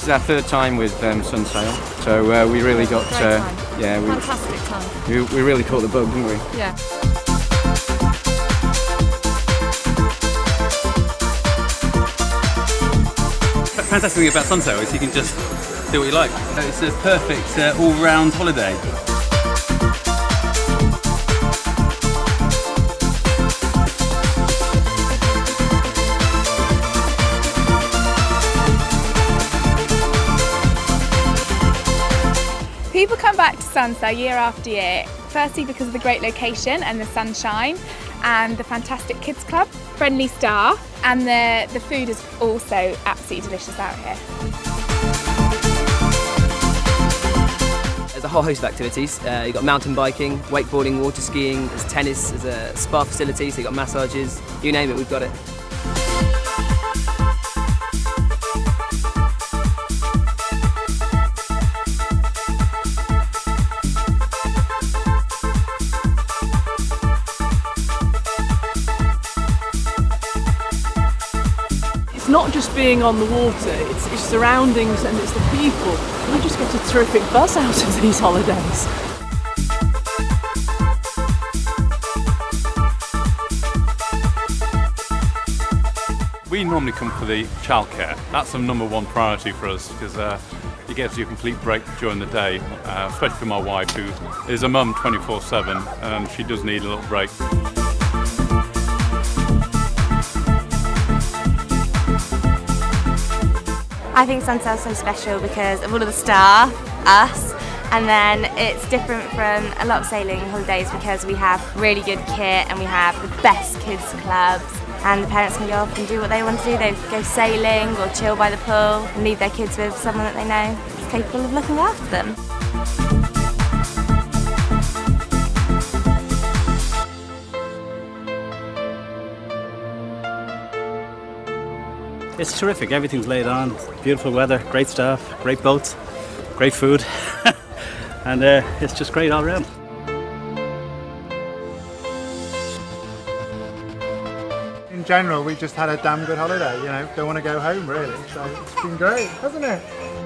is our third time with Sunsail, so we really got yeah, fantastic time. We really caught the bug, didn't we? Yeah. The fantastic thing about Sunsail is you can just do what you like. It's a perfect all-round holiday. People come back to Sunsail year after year, firstly because of the great location and the sunshine and the fantastic kids club, friendly staff, and the food is also absolutely delicious out here. There's a whole host of activities. You've got mountain biking, wakeboarding, water skiing, there's tennis, there's a spa facility, so you've got massages, you name it, we've got it. It's not just being on the water, it's surroundings and it's the people. You just get a terrific buzz out of these holidays. We normally come for the childcare. That's the #1 priority for us because you get your complete break during the day, especially for my wife who is a mum 24/7 and she does need a little break. I think Sunsail's so special because of all of the staff, us, and then it's different from a lot of sailing holidays because we have really good kit and we have the best kids clubs and the parents can go off and do what they want to do. They go sailing or chill by the pool and leave their kids with someone that they know is capable of looking after them. It's terrific, everything's laid on, beautiful weather, great staff, great boats, great food, and it's just great all around. In general, we just had a damn good holiday, you know, don't want to go home really, so it's been great, hasn't it?